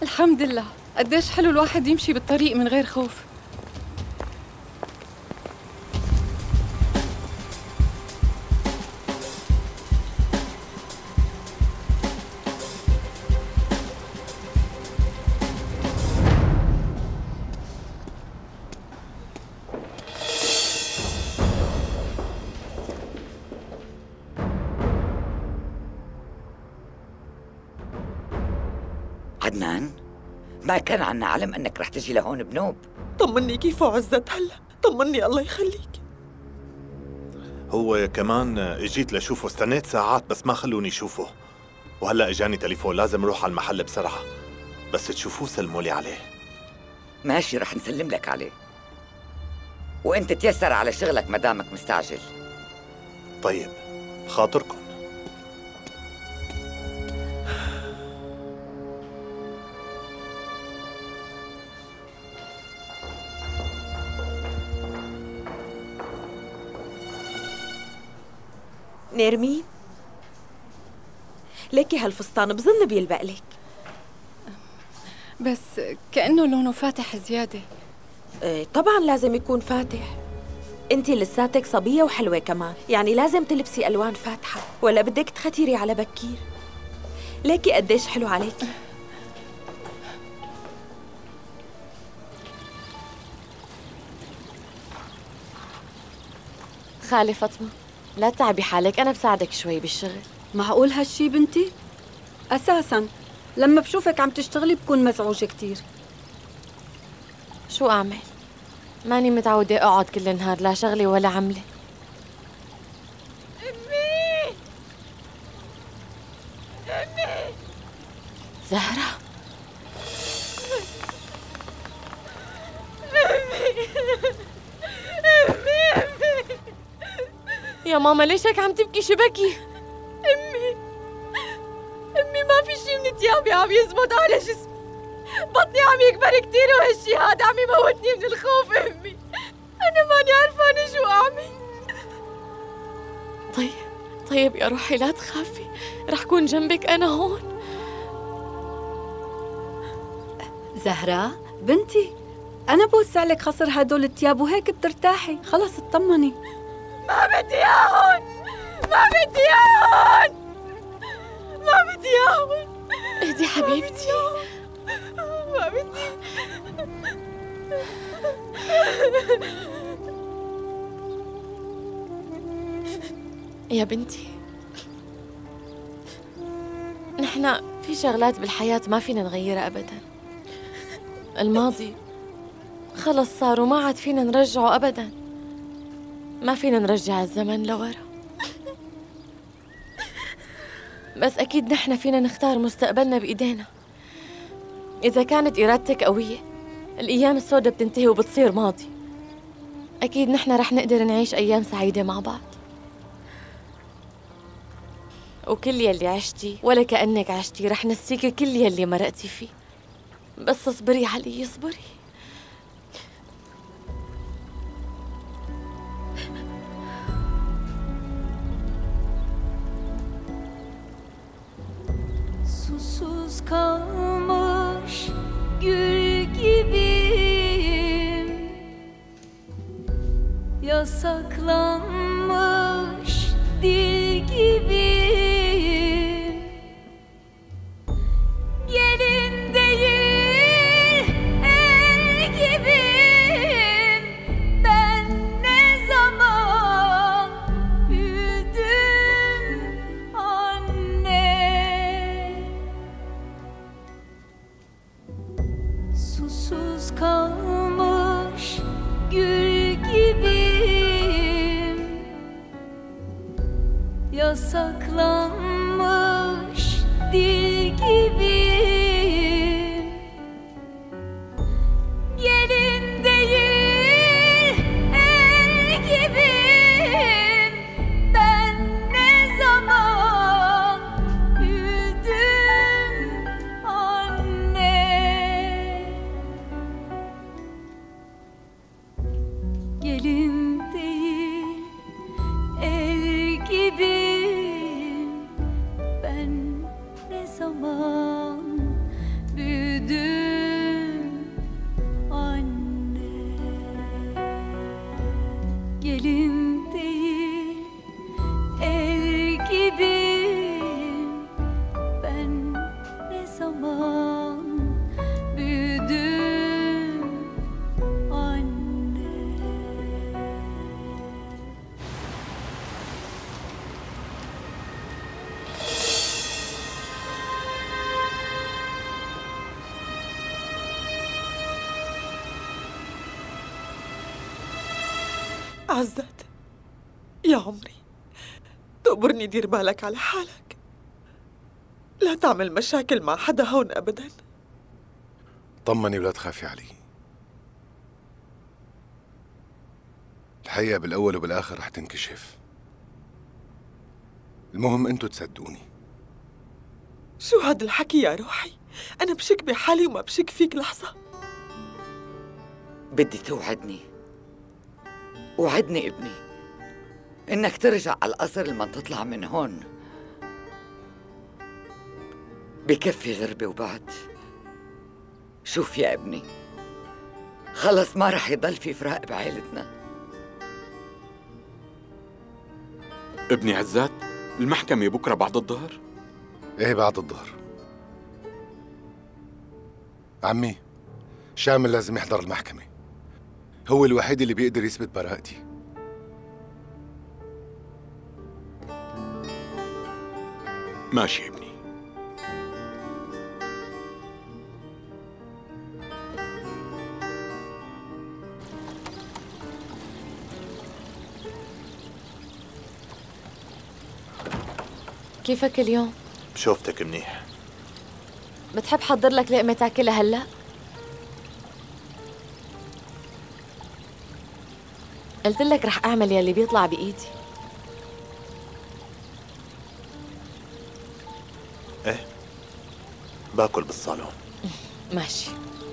الحمد لله. قديش حلو الواحد يمشي بالطريق من غير خوف. عدنان، ما كان عنا علم أنك رح تجي لهون بنوب. طمني كيف عزت هلا؟ طمني الله يخليك. هو كمان اجيت لشوفه، استنيت ساعات بس ما خلوني شوفه، وهلا اجاني تليفون لازم اروح على المحل بسرعة. بس تشوفوه سلموا لي عليه. ماشي، رح نسلم لك عليه، وانت تيسر على شغلك مدامك مستعجل. طيب، بخاطركم. نيرمين، ليكي هالفستان بظن بيلبق لك. بس كأنه لونه فاتح زيادة. طبعا لازم يكون فاتح. انتي لساتك صبية وحلوة كمان، يعني لازم تلبسي ألوان فاتحة، ولا بدك تختيري على بكير؟ ليكي قديش حلو عليكي. خالي فاطمة، لا تتعبي حالك، أنا بساعدك شوي بالشغل. معقول هالشي بنتي؟ أساساً لما بشوفك عم تشتغلي بكون مزعوجة كتير. شو أعمل؟ ماني متعودة أقعد كل النهار لا شغلي ولا عملي. أمي! أمي! زهرة! أمي! يا ماما ليش هيك عم تبكي؟ شو بكي؟ أمي ما في شي من ثيابي عم يزبط على جسمي، بطني عم يكبر كتير وهالشي هذا عم يموتني من الخوف. أمي أنا ماني عرفانة شو أعمل. طيب يا روحي لا تخافي، رح كون جنبك أنا هون. زهرة بنتي، أنا بوسع لك خصر هدول التياب وهيك بترتاحي. خلص اطمني. ما بدي إياهن، ما بدي إياهن، ما بدي إياهن. اهدي حبيبتي، ما بدي. يا بنتي، نحن في شغلات بالحياة ما فينا نغيرها أبداً. الماضي خلص صار وما عاد فينا نرجعه أبداً. ما فينا نرجع الزمن لورا، بس أكيد نحن فينا نختار مستقبلنا بإيدينا. إذا كانت إرادتك قوية الأيام السوداء بتنتهي وبتصير ماضي. أكيد نحن رح نقدر نعيش أيام سعيدة مع بعض، وكل يلي عشتي ولا كأنك عشتي رح نسيكي كل يلي مرقتي فيه. بس اصبري علي، اصبري. Susuz kalmış gül gibiyim, yasaklanmış dil gibiyim. Gelin değil el gibiyim. Ben ne zaman büyüdüm anne. Susuz kalmış gül gibiyim, yasaklanmış dil gibiyim. Gelin değil el gibiyim. Ben ne zaman büyüdüm anne. Gelin değil el gibiyim. Ben ne zaman gelin değil el gibiyim. Ben ne zaman büyüdüm anne. عزت يا عمري، تقبرني دير بالك على حالك، لا تعمل مشاكل مع حدا هون أبداً. طمني ولا تخافي علي. الحقيقة بالأول وبالآخر رح تنكشف. المهم أنتوا تصدقوني. شو هاد الحكي يا روحي؟ أنا بشك بحالي وما بشك فيك لحظة. بدي توعدني، وعدني ابني إنك ترجع على القصر لما تطلع من هون. بكفي غربة وبعد. شوف يا ابني، خلص ما رح يضل في فراق بعائلتنا. ابني عزات، المحكمة بكرة بعد الظهر؟ إيه بعد الظهر. عمي، شامل لازم يحضر المحكمة، هو الوحيد اللي بيقدر يثبت براءتي. ماشي ابني. كيفك اليوم؟ شوفتك منيح. بتحب حضر لك لقمة تاكلها هلا؟ قلت لك رح اعمل يلي بيطلع بايدي. ايه باكل بالصالون. ماشي.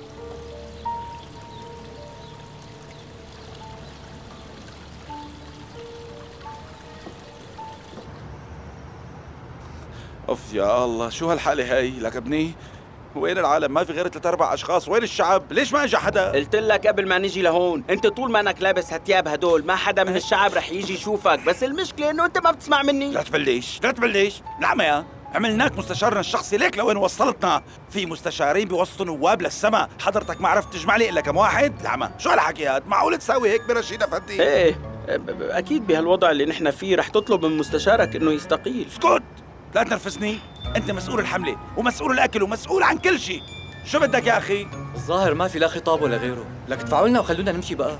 اوف يا الله، شو هالحالة هاي؟ لك ابني وين العالم؟ ما في غير 3-4 اشخاص، وين الشعب؟ ليش ما اجى حدا؟ قلت لك قبل ما نجي لهون، انت طول ما انك لابس هالثياب هدول ما حدا من الشعب رح يجي يشوفك، بس المشكلة انه انت ما بتسمع مني. لا تبلش لا تبلش، نعم يا عملناك مستشارنا الشخصي، ليك لوين وصلتنا؟ في مستشارين بيوصلوا نواب للسما، حضرتك ما عرفت تجمع لي الا كم واحد؟ لعمة شو هالحكي هاد؟ معقول تساوي هيك برشيد افندي؟ ايه اكيد بهالوضع اللي نحن فيه رح تطلب من مستشارك انه يستقيل. اسكت، لا تنرفزني، انت مسؤول الحملة ومسؤول الاكل ومسؤول عن كل شيء. شو بدك يا اخي؟ الظاهر ما في لا خطاب ولا غيره، لك ادفعوا لنا وخلونا نمشي بقى.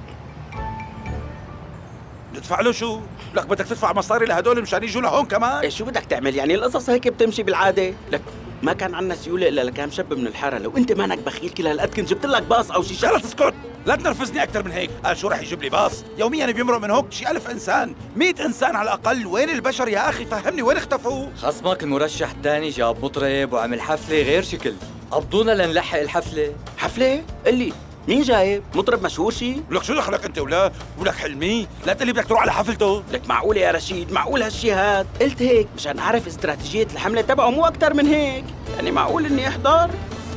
ندفع له شو؟ لك بدك تدفع مصاري لهدول مشان يجوا لهون كمان؟ ايه شو بدك تعمل يعني؟ القصص هيك بتمشي بالعاده. لك ما كان عندنا سيوله الا لكام شاب من الحاره، لو انت مانك بخيل كل هالقد كنت جبت لك باص او شي شغله. خلص اسكت، لا تنرفزني اكثر من هيك. قال شو رح يجيب لي باص؟ يوميا بيمرق من هوك شي 1000 انسان، 100 انسان على الاقل. وين البشر يا اخي؟ فهمني وين اختفوا؟ خصمك المرشح الثاني جاب مطرب وعمل حفله غير شكل، قبضونا لنلحق الحفله. حفله؟ قلي مين جايب؟ مطرب مشهور شي؟ ولك شو دخلك انت ولك حلمي؟ لا تقلي بدك تروح على حفلته. لك معقوله يا رشيد؟ معقول هالشي هاد؟ قلت هيك مشان اعرف استراتيجيه الحمله تبعه، مو اكثر من هيك. يعني معقول اني احضر؟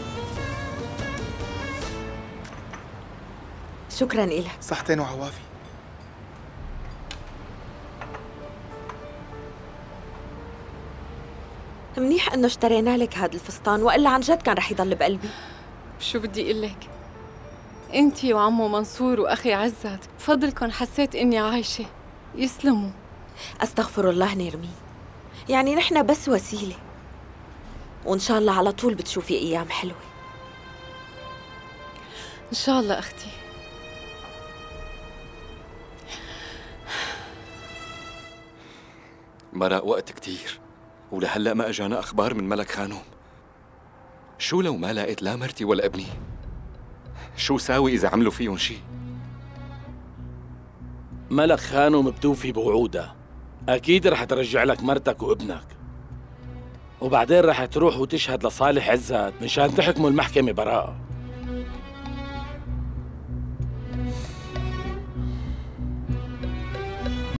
شكراً إلك. صحتين وعوافي. منيح إنه اشترينا لك هذا الفستان، وإلا عن جد كان رح يضل بقلبي. شو بدي اقول لك؟ انتي وعمو منصور واخي عزت بفضلكم حسيت اني عايشه. يسلموا. استغفر الله نيرمين، يعني نحن بس وسيله، وان شاء الله على طول بتشوفي ايام حلوه. ان شاء الله اختي. مرق وقت كتير ولهلا ما اجانا اخبار من ملك خانوم. شو لو ما لقيت لا مرتي ولا ابني؟ شو ساوي اذا عملوا فيهم شي؟ ملك خانوم بتوفي بوعودها، اكيد رح ترجع لك مرتك وابنك، وبعدين رح تروح وتشهد لصالح عزت مشان تحكموا المحكمة براءة.